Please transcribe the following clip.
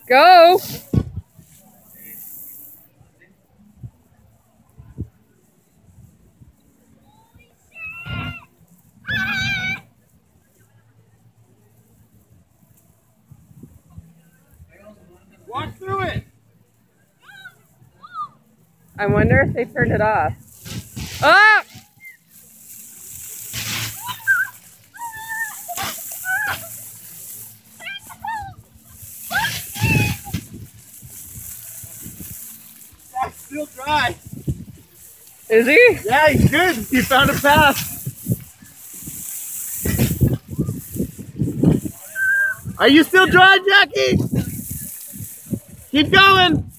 Go! Walk through it! I wonder if they turned it off. Ah! That's still dry. Is he? Yeah, he's good. He found a path. Are you still dry, Jackie? Keep going.